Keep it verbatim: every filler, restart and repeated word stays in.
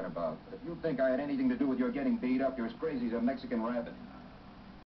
about. But if you think I had anything to do with your getting beat up, you're as crazy as a Mexican rabbit.